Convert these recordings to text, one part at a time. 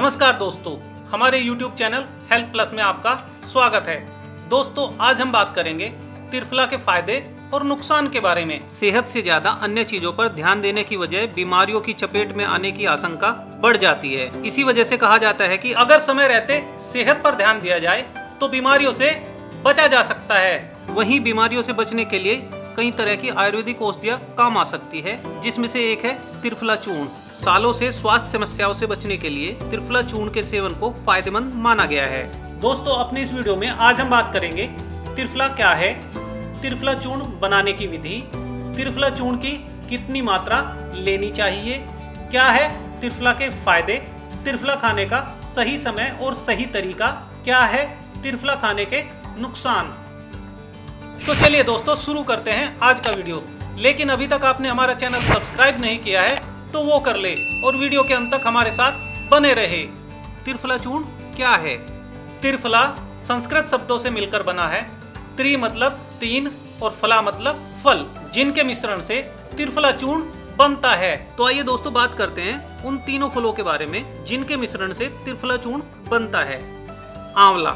नमस्कार दोस्तों, हमारे YouTube चैनल हेल्थ प्लस में आपका स्वागत है। दोस्तों, आज हम बात करेंगे त्रिफला के फायदे और नुकसान के बारे में। सेहत से ज्यादा अन्य चीजों पर ध्यान देने की वजह बीमारियों की चपेट में आने की आशंका बढ़ जाती है। इसी वजह से कहा जाता है कि अगर समय रहते सेहत पर ध्यान दिया जाए तो बीमारियों से बचा जा सकता है। वहीं बीमारियों से बचने के लिए कई तरह की आयुर्वेदिक औषधियाँ काम आ सकती है, जिसमें से एक है त्रिफला चूर्ण। सालों से स्वास्थ्य समस्याओं से बचने के लिए त्रिफला चूर्ण के सेवन को फायदेमंद माना गया है। दोस्तों, अपनी इस वीडियो में आज हम बात करेंगे त्रिफला क्या है, त्रिफला चूर्ण बनाने की विधि, त्रिफला चूर्ण की कितनी मात्रा लेनी चाहिए, क्या है त्रिफला के फायदे, त्रिफला खाने का सही समय और सही तरीका, क्या है त्रिफला खाने के नुकसान। तो चलिए दोस्तों, शुरू करते हैं आज का वीडियो। लेकिन अभी तक आपने हमारा चैनल सब्सक्राइब नहीं किया है तो वो कर ले और वीडियो के अंत तक हमारे साथ बने रहे। त्रिफला चूर्ण क्या है? त्रिफला संस्कृत शब्दों से मिलकर बना है। त्रि मतलब तीन और फला मतलब फल, जिनके मिश्रण से त्रिफला चूर्ण बनता है। तो आइए दोस्तों, बात करते हैं उन तीनों फलों के बारे में जिनके मिश्रण से त्रिफला चूर्ण बनता है। आंवला,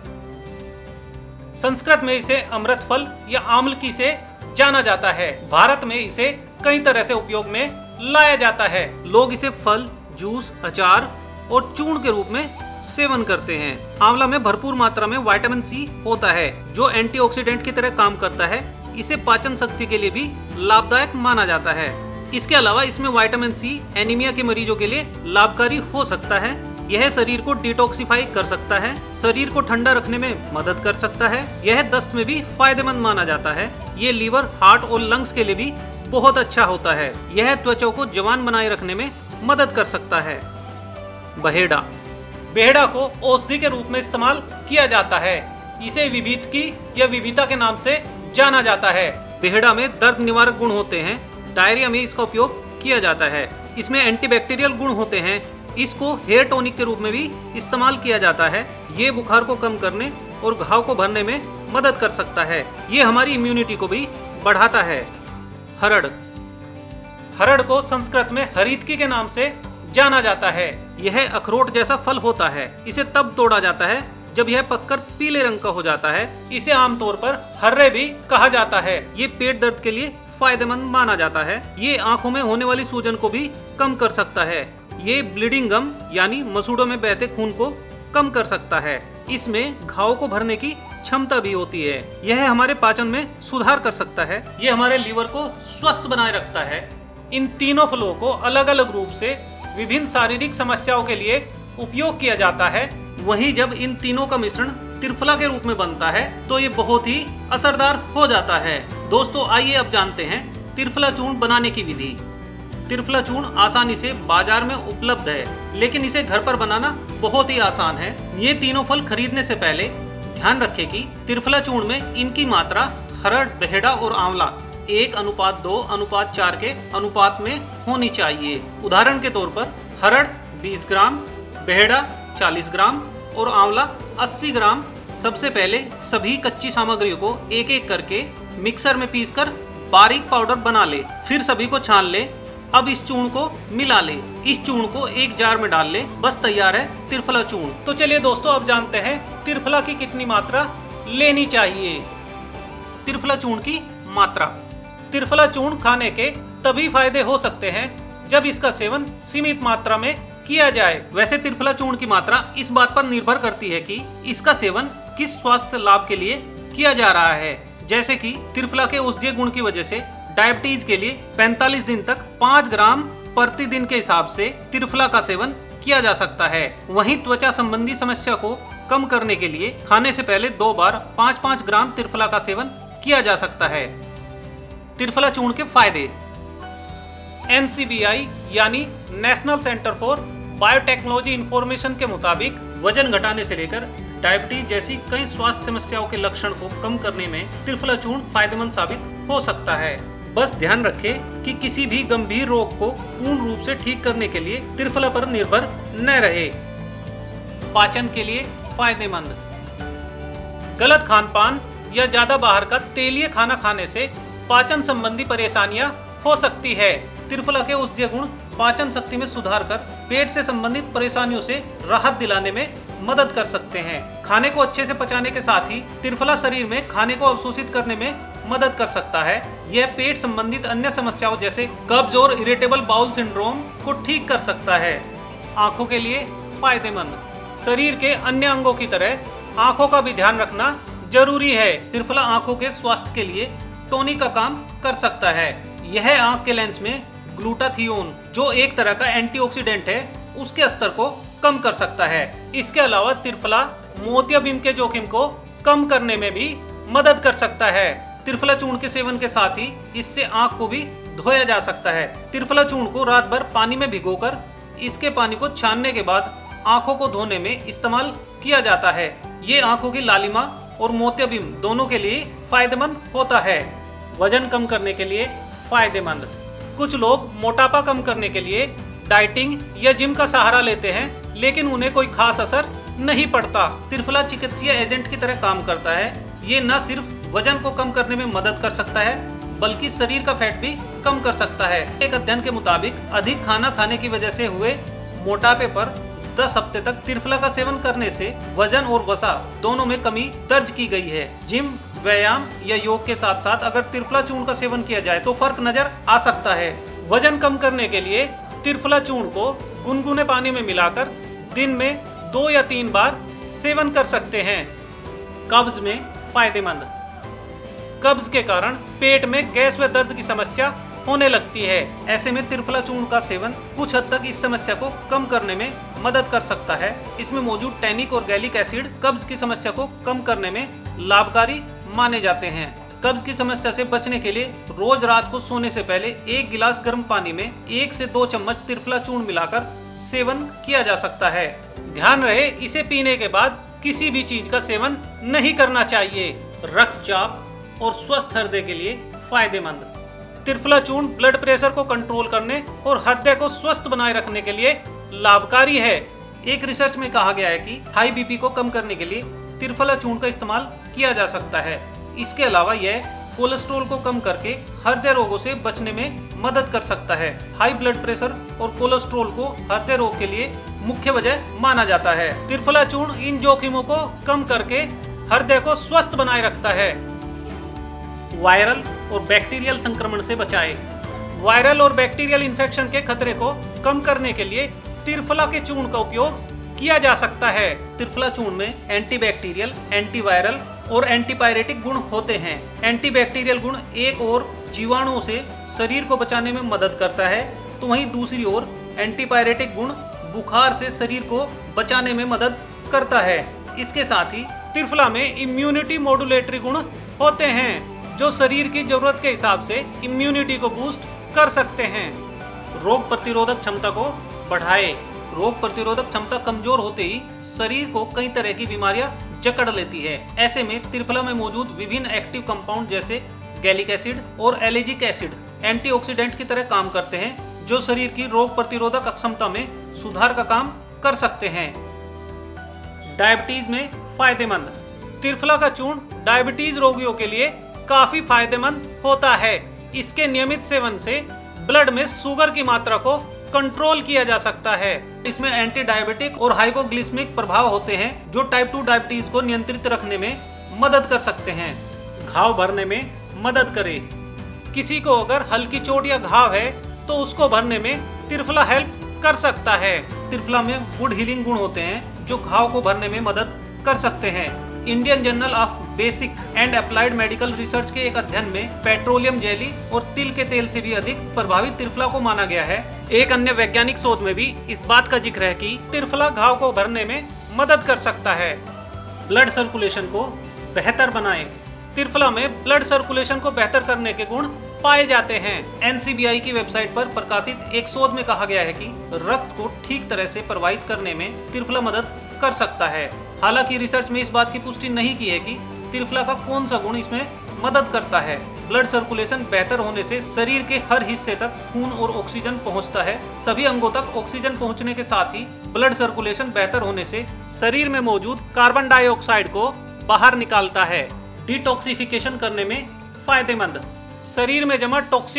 संस्कृत में इसे अमृत फल या आम्लकी से जाना जाता है। भारत में इसे कई तरह से उपयोग में लाया जाता है। लोग इसे फल, जूस, अचार और चूर्ण के रूप में सेवन करते हैं। आंवला में भरपूर मात्रा में विटामिन सी होता है, जो एंटीऑक्सीडेंट की तरह काम करता है। इसे पाचन शक्ति के लिए भी लाभदायक माना जाता है। इसके अलावा इसमें विटामिन सी एनीमिया के मरीजों के लिए लाभकारी हो सकता है। यह शरीर को डिटॉक्सिफाई कर सकता है, शरीर को ठंडा रखने में मदद कर सकता है। यह दस्त में भी फायदेमंद माना जाता है। ये लीवर, हार्ट और लंग्स के लिए भी बहुत अच्छा होता है। यह त्वचा को जवान बनाए रखने में मदद कर सकता है। बहेड़ा, बेहड़ा को औषधि के रूप में इस्तेमाल किया जाता है। इसे विभीतकी या विविता के नाम से जाना जाता है। बेहड़ा में दर्द निवारक गुण होते हैं। डायरिया में इसका उपयोग किया जाता है। इसमें एंटीबैक्टीरियल गुण होते हैं। इसको हेयर टॉनिक के रूप में भी इस्तेमाल किया जाता है। ये बुखार को कम करने और घाव को भरने में मदद कर सकता है। ये हमारी इम्यूनिटी को भी बढ़ाता है। हरड़, हरड़ को संस्कृत में हरितकी के नाम से जाना जाता है। यह अखरोट जैसा फल होता है। इसे तब तोड़ा जाता है जब यह पककर पीले रंग का हो जाता है। इसे आमतौर पर हर्रे भी कहा जाता है। ये पेट दर्द के लिए फायदेमंद माना जाता है। ये आंखों में होने वाली सूजन को भी कम कर सकता है। ये ब्लीडिंग गम यानी मसूड़ों में बहते खून को कम कर सकता है। इसमें घाव को भरने की क्षमता भी होती है। यह हमारे पाचन में सुधार कर सकता है। यह हमारे लीवर को स्वस्थ बनाए रखता है। इन तीनों फलों को अलग अलग रूप से विभिन्न शारीरिक समस्याओं के लिए उपयोग किया जाता है। वहीं जब इन तीनों का मिश्रण त्रिफला के रूप में बनता है तो ये बहुत ही असरदार हो जाता है। दोस्तों, आइए अब जानते हैं त्रिफला चूर्ण बनाने की विधि। त्रिफला चूर्ण आसानी से बाजार में उपलब्ध है, लेकिन इसे घर पर बनाना बहुत ही आसान है। ये तीनों फल खरीदने से पहले ध्यान रखें कि त्रिफला चूर्ण में इनकी मात्रा हरड़, बेहड़ा और आंवला 1:2:4 के अनुपात में होनी चाहिए। उदाहरण के तौर पर हरड़ 20 ग्राम, बेहड़ा 40 ग्राम और आंवला 80 ग्राम। सबसे पहले सभी कच्ची सामग्रियों को एक एक करके मिक्सर में पीसकर बारीक पाउडर बना ले। फिर सभी को छान ले। अब इस चूर्ण को मिला ले। इस चूर्ण को एक जार में डाल ले। बस तैयार है त्रिफला चूर्ण। तो चलिए दोस्तों, अब जानते हैं त्रिफला की कितनी मात्रा लेनी चाहिए। त्रिफला चूर्ण की मात्रा। त्रिफला चूर्ण खाने के तभी फायदे हो सकते हैं जब इसका सेवन सीमित मात्रा में किया जाए। वैसे त्रिफला चूर्ण की मात्रा इस बात पर निर्भर करती है कि इसका सेवन किस स्वास्थ्य लाभ के लिए किया जा रहा है। जैसे कि त्रिफला के औषधीय गुण की वजह से डायबिटीज के लिए 45 दिन तक 5 ग्राम प्रतिदिन के हिसाब से त्रिफला का सेवन किया जा सकता है। वहीं त्वचा संबंधी समस्या को कम करने के लिए खाने से पहले 2 बार 5-5 ग्राम त्रिफला का सेवन किया जा सकता है। त्रिफला चूर्ण के फायदे। NCBI यानी national centre for biotechnology information के मुताबिक वजन घटाने से लेकर डायबिटीज जैसी कई स्वास्थ्य समस्याओं के लक्षण को कम करने में त्रिफला चूर्ण फायदेमंद साबित हो सकता है। बस ध्यान रखें कि किसी भी गंभीर रोग को पूर्ण रूप से ठीक करने के लिए त्रिफला पर निर्भर न रहे। पाचन के लिए फायदेमंद। गलत खान पान या ज्यादा बाहर का तेलीय खाना खाने से पाचन संबंधी परेशानियां हो सकती है। त्रिफला के औषधीय गुण पाचन शक्ति में सुधार कर पेट से संबंधित परेशानियों से राहत दिलाने में मदद कर सकते हैं। खाने को अच्छे से पचाने के साथ ही त्रिफला शरीर में खाने को अवशोषित करने में मदद कर सकता है। यह पेट संबंधित अन्य समस्याओं जैसे कब्ज और इरिटेबल बाउल सिंड्रोम को ठीक कर सकता है। आंखों के लिए फायदेमंद। शरीर के अन्य अंगों की तरह आंखों का भी ध्यान रखना जरूरी है। त्रिफला आंखों के स्वास्थ्य के लिए टोनिक का काम कर सकता है। यह आंख के लेंस में ग्लूटाथियोन, जो एक तरह का एंटीऑक्सीडेंट है, उसके स्तर को कम कर सकता है। इसके अलावा त्रिफला मोतियाबिंद के जोखिम को कम करने में भी मदद कर सकता है। त्रिफला चूर्ण के सेवन के साथ ही इससे आंख को भी धोया जा सकता है। त्रिफला चूर्ण को रात भर पानी में भिगोकर इसके पानी को छानने के बाद आंखों को धोने में इस्तेमाल किया जाता है। ये आंखों की लालिमा और मोतियाबिंद दोनों के लिए फायदेमंद होता है। वजन कम करने के लिए फायदेमंद। कुछ लोग मोटापा कम करने के लिए डाइटिंग या जिम का सहारा लेते हैं, लेकिन उन्हें कोई खास असर नहीं पड़ता। त्रिफला चिकित्सीय एजेंट की तरह काम करता है। ये न सिर्फ वजन को कम करने में मदद कर सकता है, बल्कि शरीर का फैट भी कम कर सकता है। एक अध्ययन के मुताबिक अधिक खाना खाने की वजह से हुए मोटापे पर 10 हफ्ते तक त्रिफला का सेवन करने से वजन और वसा दोनों में कमी दर्ज की गई है। जिम, व्यायाम या योग के साथ साथ अगर त्रिफला चूर्ण का सेवन किया जाए तो फर्क नजर आ सकता है। वजन कम करने के लिए त्रिफला चूर्ण को गुनगुने पानी में मिलाकर दिन में 2 या 3 बार सेवन कर सकते हैं। कब्ज में फायदेमंद। कब्ज के कारण पेट में गैस व दर्द की समस्या होने लगती है। ऐसे में त्रिफला चूर्ण का सेवन कुछ हद तक इस समस्या को कम करने में मदद कर सकता है। इसमें मौजूद टैनिक और गैलिक एसिड कब्ज की समस्या को कम करने में लाभकारी माने जाते हैं। कब्ज की समस्या से बचने के लिए रोज रात को सोने से पहले 1 गिलास गर्म पानी में 1 से 2 चम्मच त्रिफला चूर्ण मिलाकर सेवन किया जा सकता है। ध्यान रहे, इसे पीने के बाद किसी भी चीज का सेवन नहीं करना चाहिए। रक्तचाप और स्वस्थ हृदय के लिए फायदेमंद। त्रिफला चूर्ण ब्लड प्रेशर को कंट्रोल करने और हृदय को स्वस्थ बनाए रखने के लिए लाभकारी है। एक रिसर्च में कहा गया है कि हाई बीपी को कम करने के लिए त्रिफला चूर्ण का इस्तेमाल किया जा सकता है। इसके अलावा यह कोलेस्ट्रॉल को कम करके हृदय रोगों से बचने में मदद कर सकता है। हाई ब्लड प्रेशर और कोलेस्ट्रॉल को हृदय रोग के लिए मुख्य वजह माना जाता है। त्रिफला चूर्ण इन जोखिमों को कम करके हृदय को स्वस्थ बनाए रखता है। वायरल और बैक्टीरियल संक्रमण से बचाए। वायरल और बैक्टीरियल इन्फेक्शन के खतरे को कम करने के लिए त्रिफला के चूर्ण का उपयोग किया जा सकता है। त्रिफला चूर्ण में एंटीबैक्टीरियल, एंटीवायरल और एंटीपायरेटिक गुण होते हैं। एंटीबैक्टीरियल गुण एक ओर जीवाणुओं से शरीर को बचाने में मदद करता है, तो वहीं दूसरी ओर एंटीपायरेटिक गुण बुखार से शरीर को बचाने में मदद करता है। इसके साथ ही त्रिफला में इम्यूनिटी मॉड्यूलेटरी गुण होते हैं, जो शरीर की जरूरत के हिसाब से इम्यूनिटी को बूस्ट कर सकते हैं। रोग प्रतिरोधक क्षमता को बढ़ाए। रोग प्रतिरोधक क्षमता कमजोर होते ही शरीर को कई तरह की बीमारियां जकड़ लेती है। ऐसे में त्रिफला में मौजूद विभिन्न एक्टिव कंपाउंड जैसे गैलिक एसिड और एलिजिक एसिड एंटीऑक्सीडेंट की तरह काम करते हैं, जो शरीर की रोग प्रतिरोधक क्षमता में सुधार का काम कर सकते हैं। डायबिटीज में फायदेमंद। त्रिफला का चूर्ण डायबिटीज रोगियों के लिए काफी फायदेमंद होता है। इसके नियमित सेवन से ब्लड में शुगर की मात्रा को कंट्रोल किया जा सकता है। इसमें एंटी डायबिटिक और हाइपोग्लिसमिक प्रभाव होते हैं, जो टाइप 2 डायबिटीज को नियंत्रित रखने में मदद कर सकते हैं। घाव भरने में मदद करे। किसी को अगर हल्की चोट या घाव है तो उसको भरने में त्रिफला हेल्प कर सकता है। त्रिफला में वुड हीलिंग गुण होते हैं, जो घाव को भरने में मदद कर सकते हैं। Indian journal of basic and applied medical research के एक अध्ययन में पेट्रोलियम जेली और तिल के तेल से भी अधिक प्रभावित त्रिफला को माना गया है। एक अन्य वैज्ञानिक शोध में भी इस बात का जिक्र है कि त्रिफला घाव को भरने में मदद कर सकता है। ब्लड सर्कुलेशन को बेहतर बनाएं। त्रिफला में ब्लड सर्कुलेशन को बेहतर करने के गुण पाए जाते हैं। NCBI की वेबसाइट पर प्रकाशित एक शोध में कहा गया है कि रक्त को ठीक तरह से प्रवाहित करने में त्रिफला मदद कर सकता है। हालांकि रिसर्च में इस बात की पुष्टि नहीं की है कि त्रिफला का कौन सा गुण इसमें मदद करता है। ब्लड सर्कुलेशन बेहतर होने से शरीर के हर हिस्से तक खून और ऑक्सीजन पहुंचता है। सभी अंगों तक ऑक्सीजन पहुंचने के साथ ही ब्लड सर्कुलेशन बेहतर होने से शरीर में मौजूद कार्बन डाइऑक्साइड को बाहर निकालता है। डिटॉक्सिफिकेशन करने में फायदेमंद। शरीर में जमा टॉक्सिन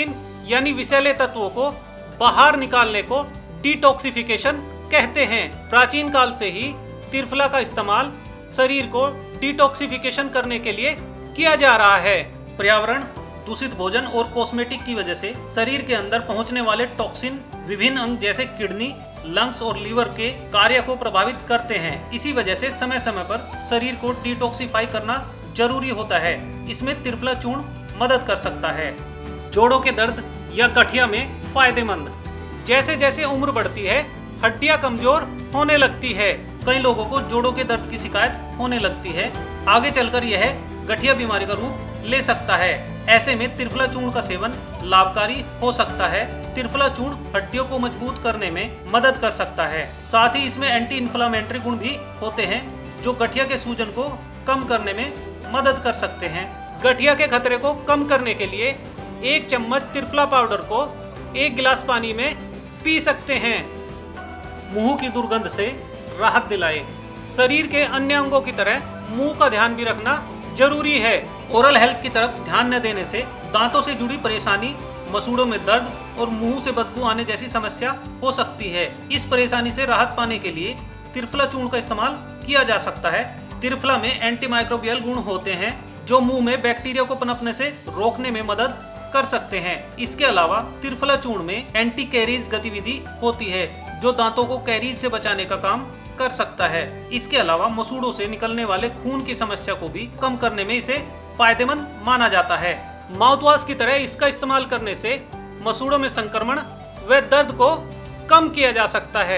यानी विषैले तत्वों को बाहर निकालने को डिटॉक्सिफिकेशन कहते हैं। प्राचीन काल से ही त्रिफला का इस्तेमाल शरीर को डिटॉक्सिफिकेशन करने के लिए किया जा रहा है। पर्यावरण, दूषित भोजन और कॉस्मेटिक की वजह से शरीर के अंदर पहुंचने वाले टॉक्सिन विभिन्न अंग जैसे किडनी, लंग्स और लीवर के कार्य को प्रभावित करते हैं। इसी वजह से समय समय पर शरीर को डिटॉक्सिफाई करना जरूरी होता है। इसमें त्रिफला चूर्ण मदद कर सकता है। जोड़ों के दर्द या गठिया में फायदेमंद। जैसे जैसे उम्र बढ़ती है हड्डियां कमजोर होने लगती है। कई लोगों को जोड़ों के दर्द की शिकायत होने लगती है। आगे चलकर यह गठिया बीमारी का रूप ले सकता है। ऐसे में त्रिफला चूर्ण का सेवन लाभकारी हो सकता है। त्रिफला चूर्ण हड्डियों को मजबूत करने में मदद कर सकता है। साथ ही इसमें एंटी इन्फ्लामेटरी गुण भी होते हैं जो गठिया के सूजन को कम करने में मदद कर सकते हैं। गठिया के खतरे को कम करने के लिए 1 चम्मच त्रिफला पाउडर को 1 गिलास पानी में पी सकते हैं। मुंह की दुर्गंध से राहत दिलाए। शरीर के अन्य अंगों की तरह मुंह का ध्यान भी रखना जरूरी है। ओरल हेल्थ की तरफ ध्यान न देने से दांतों से जुड़ी परेशानी, मसूड़ों में दर्द और मुंह से बदबू आने जैसी समस्या हो सकती है। इस परेशानी से राहत पाने के लिए त्रिफला चूर्ण का इस्तेमाल किया जा सकता है। त्रिफला में एंटीमाइक्रोबियल गुण होते हैं जो मुंह में बैक्टीरिया को पनपने से रोकने में मदद कर सकते हैं। इसके अलावा त्रिफला चूर्ण में एंटी कैरीज गतिविधि होती है जो दांतों को कैरीज से बचाने का काम कर सकता है। इसके अलावा मसूड़ों से निकलने वाले खून की समस्या को भी कम करने में इसे फायदेमंद माना जाता है। माउथवॉश की तरह इसका इस्तेमाल करने से मसूड़ों में संक्रमण व दर्द को कम किया जा सकता है।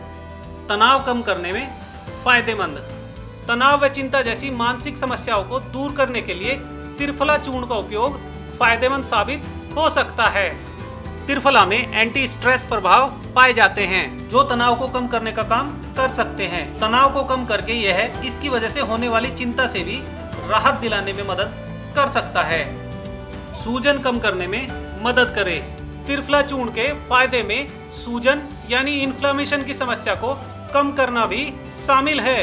तनाव कम करने में फायदेमंद। तनाव व चिंता जैसी मानसिक समस्याओं को दूर करने के लिए त्रिफला चूर्ण का उपयोग फायदेमंद साबित हो सकता है। त्रिफला में एंटी स्ट्रेस प्रभाव पाए जाते हैं जो तनाव को कम करने का काम कर सकते हैं। तनाव को कम करके यह इसकी वजह से होने वाली चिंता से भी राहत दिलाने में मदद कर सकता है। सूजन कम करने में मदद करे। त्रिफला चूर्ण के फायदे में सूजन यानी इन्फ्लेमेशन की समस्या को कम करना भी शामिल है।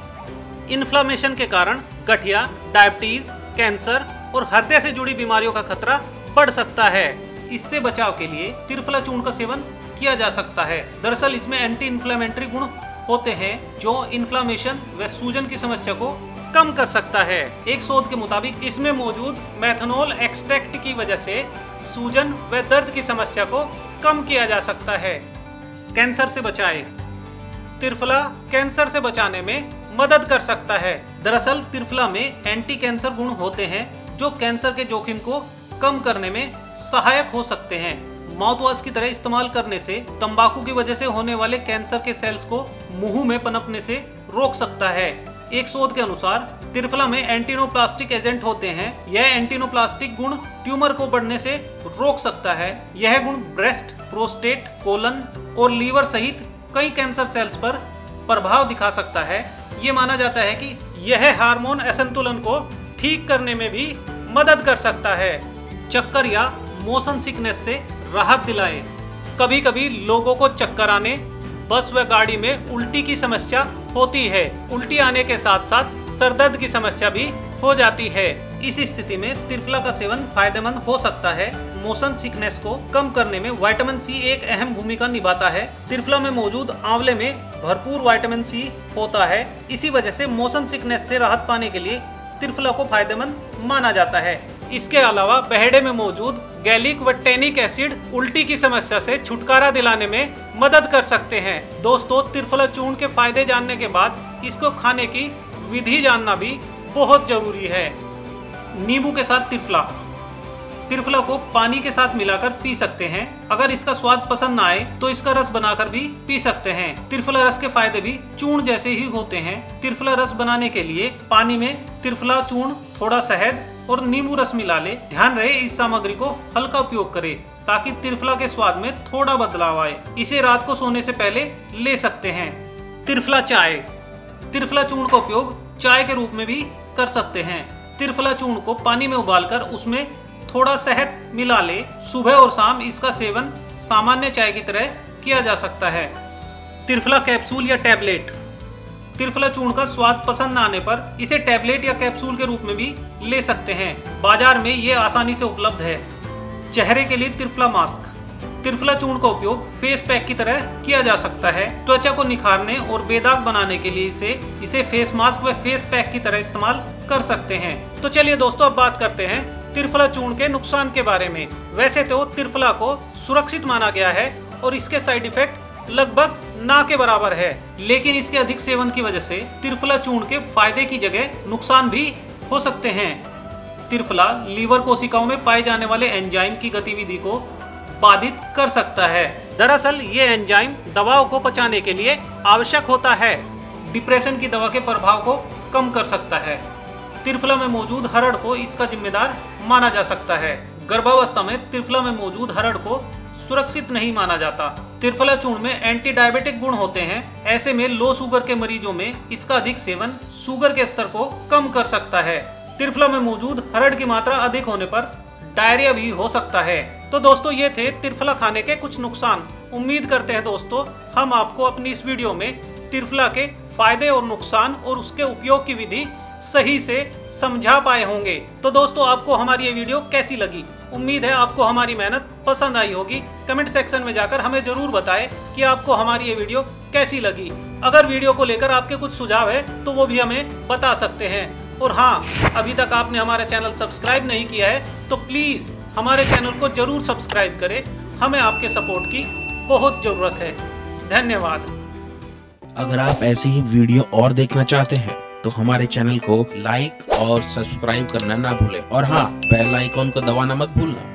इन्फ्लेमेशन के कारण गठिया, डायबिटीज, कैंसर और हृदय से जुड़ी बीमारियों का खतरा बढ़ सकता है। इससे बचाव के लिए त्रिफला चूर्ण का सेवन किया जा सकता है। दरअसल इसमें एंटी इन्फ्लेमेटरी गुण होते हैं जो इन्फ्लेमेशन व सूजन की समस्या को कम कर सकता है। एक शोध के मुताबिक इसमें मौजूद मेथनॉल एक्सट्रैक्ट की वजह से सूजन व दर्द की समस्या को कम किया जा सकता है। कैंसर से बचाए। त्रिफला कैंसर से बचाने में मदद कर सकता है। दरअसल त्रिफला में एंटी कैंसर गुण होते हैं जो कैंसर के जोखिम को कम करने में सहायक हो सकते हैं। माउथवॉश की तरह इस्तेमाल करने से तंबाकू की वजह से होने वाले कैंसर के सेल्स को मुंह में पनपने से रोक सकता है। एक शोध के अनुसार त्रिफला में एंटीनोप्लास्टिक एजेंट होते हैं। यह एंटीनोप्लास्टिक गुण ट्यूमर को बढ़ने से रोक सकता है। यह गुण ब्रेस्ट, प्रोस्टेट, कोलन और लीवर सहित कई कैंसर सेल्स पर प्रभाव दिखा सकता है। ये माना जाता है कि यह हार्मोन असंतुलन को ठीक करने में भी मदद कर सकता है। चक्कर या मोशन सिकनेस से राहत दिलाए। कभी कभी लोगों को चक्कर आने, बस व गाड़ी में उल्टी की समस्या होती है। उल्टी आने के साथ साथ सरदर्द की समस्या भी हो जाती है। इस स्थिति में त्रिफला का सेवन फायदेमंद हो सकता है। मोशन सिकनेस को कम करने में विटामिन सी एक अहम भूमिका निभाता है। त्रिफला में मौजूद आंवले में भरपूर विटामिन सी होता है। इसी वजह से मोशन सिकनेस से राहत पाने के लिए त्रिफला को फायदेमंद माना जाता है। इसके अलावा बहेड़े में मौजूद गैलिक व टैनिक एसिड उल्टी की समस्या से छुटकारा दिलाने में मदद कर सकते हैं। दोस्तों, त्रिफला चूर्ण के फायदे जानने के बाद इसको खाने की विधि जानना भी बहुत जरूरी है। नींबू के साथ त्रिफला। त्रिफला को पानी के साथ मिलाकर पी सकते हैं। अगर इसका स्वाद पसंद ना आए तो इसका रस बनाकर भी पी सकते हैं। त्रिफला रस के फायदे भी चूर्ण जैसे ही होते हैं। त्रिफला रस बनाने के लिए पानी में त्रिफला चूर्ण, थोड़ा शहद और नींबू रस मिला ले। ध्यान रहे इस सामग्री को हल्का उपयोग करें ताकि त्रिफला के स्वाद में थोड़ा बदलाव आए। इसे रात को सोने से पहले ले सकते हैं। त्रिफला चाय। त्रिफला चूर्ण का उपयोग चाय के रूप में भी कर सकते हैं। त्रिफला चूर्ण को पानी में उबालकर उसमें थोड़ा शहद मिला ले। सुबह और शाम इसका सेवन सामान्य चाय की तरह किया जा सकता है। त्रिफला कैप्सूल या टैबलेट। त्रिफला चूर्ण का स्वाद पसंद न आने पर इसे टैबलेट या कैप्सूल के रूप में भी ले सकते हैं। बाजार में ये आसानी से उपलब्ध है। चेहरे के लिए त्रिफला मास्क। त्रिफला चूर्ण का उपयोग फेस पैक की तरह किया जा सकता है। त्वचा को निखारने और बेदाग बनाने के लिए इसे फेस मास्क व फेस पैक की तरह इस्तेमाल कर सकते हैं। तो चलिए दोस्तों, अब बात करते हैं त्रिफला चूर्ण के नुकसान के बारे में। वैसे तो त्रिफला को सुरक्षित माना गया है और इसके साइड इफेक्ट लगभग ना के बराबर है, लेकिन इसके अधिक सेवन की वजह से त्रिफला चूर्ण के फायदे की जगह नुकसान भी हो सकते हैं। त्रिफला लीवर कोशिकाओं में पाए जाने वाले एंजाइम की गतिविधि को बाधित कर सकता है। दरअसल ये एंजाइम दवाओं को पचाने के लिए आवश्यक होता है। डिप्रेशन की दवा के प्रभाव को कम कर सकता है। त्रिफला में मौजूद हरड़ को इसका जिम्मेदार माना जा सकता है। गर्भावस्था में त्रिफला में मौजूद हरड़ को सुरक्षित नहीं माना जाता। त्रिफला चूर्ण में एंटी डायबिटिक गुण होते हैं। ऐसे में लो शुगर के मरीजों में इसका अधिक सेवन शुगर के स्तर को कम कर सकता है। त्रिफला में मौजूद हरड़ की मात्रा अधिक होने पर डायरिया भी हो सकता है। तो दोस्तों, ये थे त्रिफला खाने के कुछ नुकसान। उम्मीद करते हैं दोस्तों, हम आपको अपनी इस वीडियो में त्रिफला के फायदे और नुकसान और उसके उपयोग की विधि सही से समझा पाए होंगे। तो दोस्तों, आपको हमारी ये वीडियो कैसी लगी? उम्मीद है आपको हमारी मेहनत पसंद आई होगी। कमेंट सेक्शन में जाकर हमें जरूर बताएं कि आपको हमारी ये वीडियो कैसी लगी। अगर वीडियो को लेकर आपके कुछ सुझाव है तो वो भी हमें बता सकते हैं। और हाँ, अभी तक आपने हमारा चैनल सब्सक्राइब नहीं किया है तो प्लीज़ हमारे चैनल को जरूर सब्सक्राइब करें। हमें आपके सपोर्ट की बहुत ज़रूरत है। धन्यवाद। अगर आप ऐसी ही वीडियो और देखना चाहते हैं तो हमारे चैनल को लाइक और सब्सक्राइब करना ना भूलें। और हाँ, बेल आइकॉन को दबाना मत भूलना।